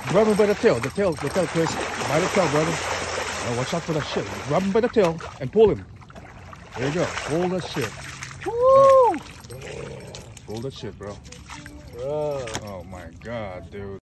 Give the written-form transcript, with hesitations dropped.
Grab him by the tail, Chris. By the tail, brother. Now watch out for that shit. Grab him by the tail and pull him. There you go. Pull that shit. Woo! Pull that shit, bro. Oh my god, dude.